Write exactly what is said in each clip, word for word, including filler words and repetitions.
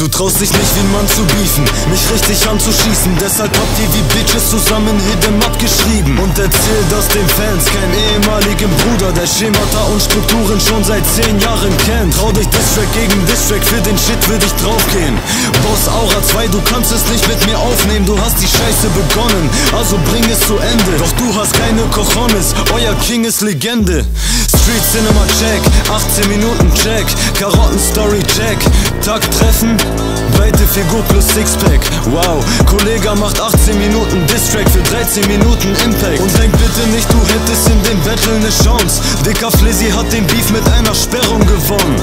Du traust dich nicht wie ein Mann zu beefen, mich richtig anzuschießen. Deshalb habt ihr wie Bitches zusammen Hidden abgeschrieben. Und erzähl das den Fans, kein ehemaligen Bruder, der Schemata und Strukturen schon seit zehn Jahren kennt. Trau dich Distrack gegen Distrack, für den Shit würd ich draufgehen. Boss Aura zwei, du kannst es nicht mit mir aufnehmen. Du hast die Scheiße begonnen, also bring es zu Ende. Doch du hast keine Cojones, euer King ist Legende. Street Cinema check, achtzehn Minuten check, Karotten Story check, Tag treffen, breite Figur plus Sixpack. Wow, Kollege macht achtzehn Minuten Distrack für dreizehn Minuten Impact. Und denk bitte nicht, du hättest in dem Battle ne Chance. Dicker Flizzy hat den Beef mit einer Sperrung gewonnen.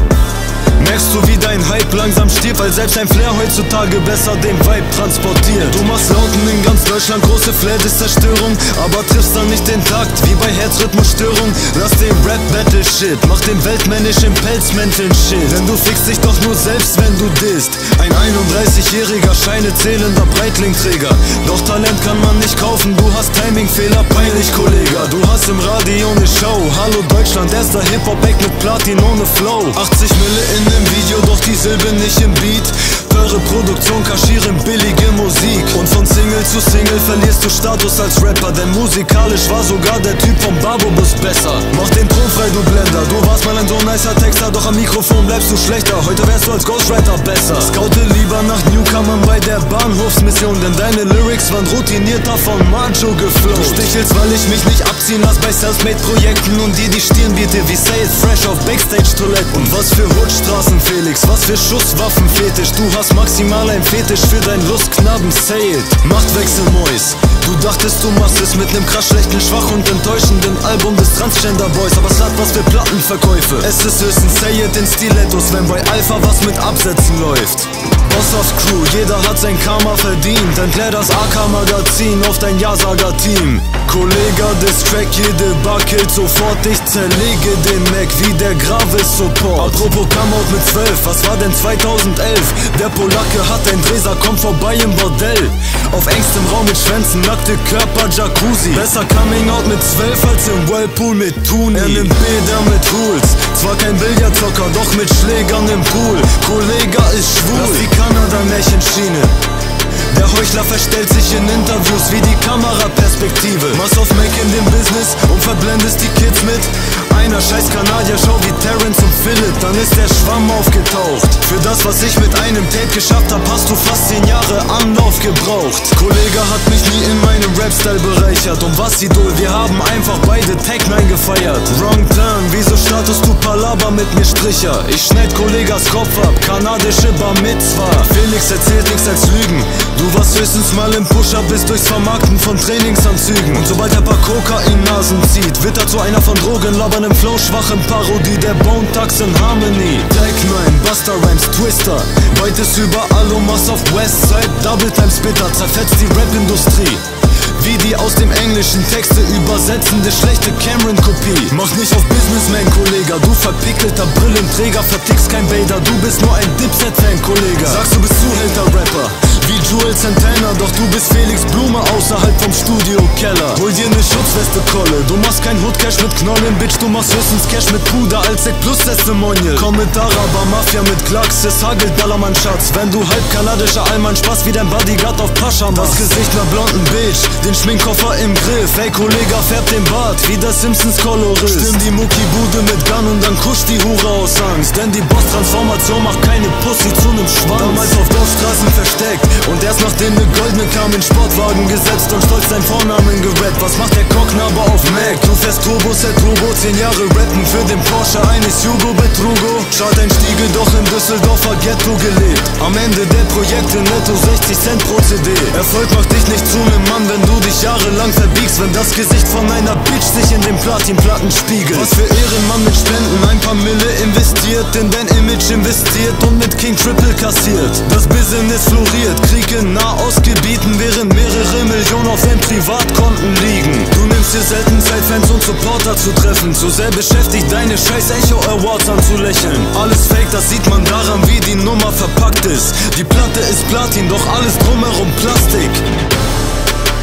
Merkst du, wie dein Hype langsam stirbt, weil selbst ein Flair heutzutage besser den Vibe transportiert. Du machst Lauten in ganz Deutschland, große Flair-Zerstörung, aber triffst dann nicht den Takt, wie bei Herzrhythmusstörung. Lass den Rap-Battle-Shit, mach den weltmännischen Pelzmänteln-Shit. Denn du fickst dich doch nur selbst, wenn du disst. Ein einunddreißigjähriger, Scheine zählender Breitlingträger. Doch Talent kann man nicht kaufen, du hast Timingfehler, peinlich, Kollege. Du hast im Radio ne Show, hallo Deutschland, erster Hip-Hop-Act mit Platin ohne Flow. achtzig Mille in im Video, doch die Silbe nicht im Beat. Teure Produktion, kaschieren billige Musik. Und von Single zu Single verlierst du Status als Rapper. Denn musikalisch war sogar der Typ vom Barbobus besser. Mach den Ton frei, du Blender. Du warst mal ein so nicer Texter, doch am Mikrofon bleibst du schlechter. Heute wärst du als Ghostwriter besser. Scoute lieber nach Newcomern bei der Bahnhofsmission, denn deine Lyrics waren routinierter von Macho geflogen. Du stichelst, weil ich mich nicht abziehen lass bei Selfmade-Projekten und dir die Stirn biete wie Sales Fresh auf Backstage-Toiletten. Und was für Hutstraßen, Felix, was für Schusswaffen-Fetisch. Du hast maximal ein Fetisch für dein Lustknaben, say it. Machtwechsel, Mois. Du dachtest, du machst es mit nem krass schlechten, schwach und enttäuschenden Album des Transgender-Boys, aber es hat was für Plattenverkäufe. Es ist höchstens say it in Stilettos, wenn bei Alpha was mit Absätzen läuft. Boss of Crew, jeder hat sein Karma verdient. Entleer das A K-Magazin auf dein Ja-Sager-Team. Kollege, Distrack, jede Bar killt sofort. Ich zerlege den Mac wie der Gravis-Support. Apropos Come-Out mit zwölf, was war denn zweitausendelf? Der Polacke hat ein Dresser, kommt vorbei im Bordell. Auf engstem Raum mit Schwänzen, nackte Körper, Jacuzzi. Besser Coming-Out mit zwölf als im Whirlpool mit Tuni. Er nimmt Bäder mit Hools, zwar kein Billardzocker, doch mit Schlägern im Pool. Kollege ist schwul, lass die Kanada-Märchenschiene. Der Heuchler verstellt sich in Interviews wie die Kameraperspektive. Machst auf Mac in dem Business und verblendest die Kids mit einer scheiß Kanadier, schau wie Terrence und Philip, dann ist der Schwamm aufgetaucht. Für das, was ich mit einem Tape geschafft hab, hast du fast zehn Jahre Anlauf gebraucht. Kollege hat mich nie in meinem Rap-Style bereichert. Und was, Idol, wir haben einfach beide Tech neun gefeiert. Wrong turn, wieso startest du Palaber mit mir Stricher? Ich schneid Kollegas Kopf ab, kanadische Bar Mitzwa. Felix erzählt nichts als Lügen. Du warst höchstens mal im Push-Up, bist durchs Vermarkten von Trainingsanzügen. Und sobald er paar Kokain-Nasen zieht, wird er zu einer von Drogen laberndem Flow, schwachen Parodie der Bone Thugs in Harmony. Tech neun, Buster Rhymes, Twister, beutest überall um was auf Westside. Double Time Spitter, zerfetzt die Rap-Industrie. Wie die aus dem Englischen Texte übersetzende schlechte Cameron-Kopie. Mach nicht auf Businessman, Kollege, du verpickelter Brillenträger, vertickst kein Bader, du bist nur ein Dipset-Fan, Kollege. Sagst du bist Zuhälter-Rapper, wie Joel Santana, doch du bist Felix Blume außerhalb vom Studio-Keller. Hol dir ne Schutzweste, Kolle, du machst kein Hood-Cash mit Knollen, Bitch, du machst höchstens Cash mit Puder als Sek plus Testimonial. Komm mit Araber, Mafia mit Klacks, es hagelt Ballermann, Schatz. Wenn du halb kanadischer Allmann Spaß wie dein Bodyguard auf Pascha machst. Das Gesicht einer blonden Bitch, den Schminkkoffer im Griff. Ey, Kollege, färbt den Bart wie der Simpsons-Kolorist. Stimm die Mucki-Bude mit Gun und dann kuscht die Hure aus Angst. Denn die Boss-Transformation macht keine Pussy zu nem Schwanz. Damals auf Dorfstraßen versteckt und erst nachdem ne Goldene kam in Sportwagen gesetzt und stolz dein Vornamen gerappt. Was macht der Cocknaber auf Mac? Du fährst Turbo, Set Turbo, zehn Jahre rappen für den Porsche eines Hugo Betrugo. Schaut ein Stiegel, doch in Düsseldorfer Ghetto gelebt. Am Ende der Projekte netto sechzig Cent pro C D. Erfolg macht dich nicht zu nem Mann, wenn du dich jahrelang verbiegst. Wenn das Gesicht von einer Bitch sich in den Platinplatten spiegelt. Was für Ehrenmann mit Spenden, ein paar Mille investiert, in dein Image investiert und mit King Triple kassiert. Das Business floriert, Krieg in Nahostgebieten, während mehrere Millionen auf den Privatkonten liegen. Du nimmst dir selten Zeit, Fans und Supporter zu treffen. Zu sehr beschäftigt, deine scheiß Echo Awards anzulächeln. Alles fake, das sieht man daran, wie die Nummer verpackt ist. Die Platte ist Platin, doch alles drumherum Plastik.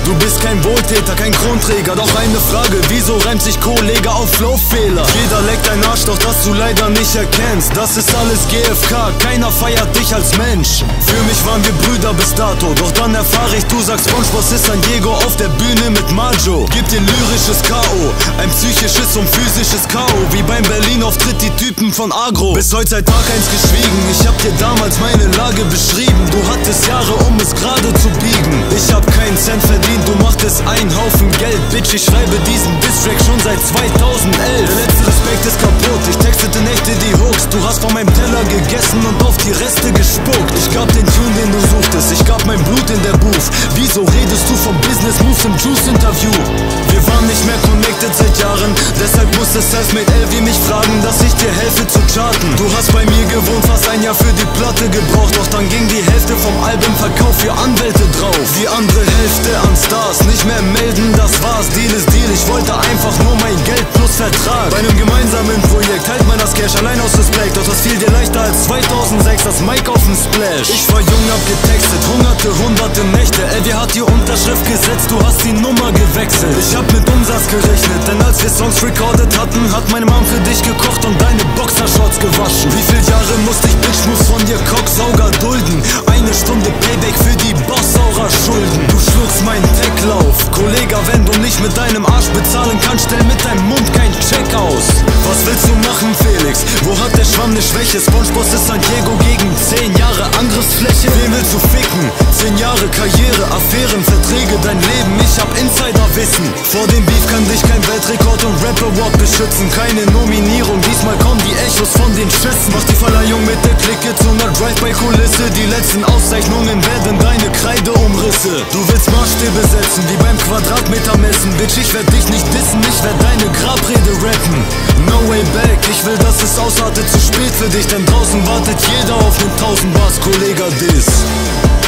Du bist kein Wohltäter, kein Kronträger, doch eine Frage, wieso reimt sich Kollege auf Flowfehler? Jeder leckt dein Arsch, doch dass du leider nicht erkennst, das ist alles G F K, keiner feiert dich als Mensch. Für mich waren wir Brüder bis dato, doch dann erfahre ich, du sagst SpongeBob ist San Diego auf der Bühne mit Majo. Gib dir lyrisches K O, ein psychisches und physisches K O, wie beim Berlin-Auftritt die Typen von Agro. Bis heute seit Tag eins geschwiegen, ich hab dir damals meine Lage beschrieben. Du hattest Jahre, um es gerade zu biegen. Ich hab keinen Cent verdient, du machtest einen Haufen Geld. Bitch, ich schreibe diesen Distrack schon seit zweitausendelf. Der letzte Respekt ist kaputt, ich textete Nächte die Hooks. Du hast von meinem Teller gegessen und auf die Reste gespuckt. Ich gab den Tune, den du suchtest, ich gab mein Blut in der Booth. Wieso redest du vom Business Moves im Juice-Interview? Wir waren nicht mehr connected seit Jahren, deshalb musste Selfmade L wie mich fragen, dass ich dir helfe zu charten. Du hast bei mir gewohnt, fast ein Jahr für die Platte gebraucht, doch dann ging die Hälfte vom Albumverkauf für Anwälte drauf. Die andere Hälfte an Stars, nicht mehr melden, das war's. Deal ist Deal, ich wollte einfach nur mein Geld plus Vertrag. Bei einem gemeinsamen Projekt teilt man das Cash allein aus Respekt, doch das fiel dir leichter als zweitausendsechs das Mic auf dem Splash. Ich war jung, hab getextet, hungerte hunderte Nächte. L W hat die Unterschrift gesetzt, du hast die Nummer gewechselt. Ich hab mit Umsatz gerechnet, denn als wir Songs recorded hatten, hat meine Mom für dich gekocht und deine Boxershorts gewaschen. Wie viele Jahre musste ich Bitch-Moves von dir Cocksauger dulden? Eine Stunde Payback für die Bossaurer Schulden. Du schluckst meinen Tech-Lauf, Kollege, wenn du nicht mit deinem Arsch bezahlen kannst, stell mit deinem Mund kein Check aus. Was willst du machen, Felix? Wo hat der Schwamm ne Schwäche? SpongeBob ist San Diego gegen zehn Jahre Angriffsfläche. Wen willst du ficken? zehn Jahre Karriere, Affären, Verträge, dein Leben, ich hab Insiderwissen. Vor dem Beef kann dich kein Weltrekord und Rap-Award beschützen. Keine Nominierung, diesmal kommen die Echos von den Schützen. Mach die Verleihung mit der Clique zu ner Drive-By-Kulisse. Die letzten Auszeichnungen werden deine Kreideumrisse. Du willst Maßstäbe setzen, wie beim Quadratmeter messen. Bitch, ich werd dich nicht dissen, ich werd deine Grabrede rappen. No way back, ich will, dass es ausartet, zu spät für dich, denn draußen wartet jeder auf den tausend Bars Kollega Diss.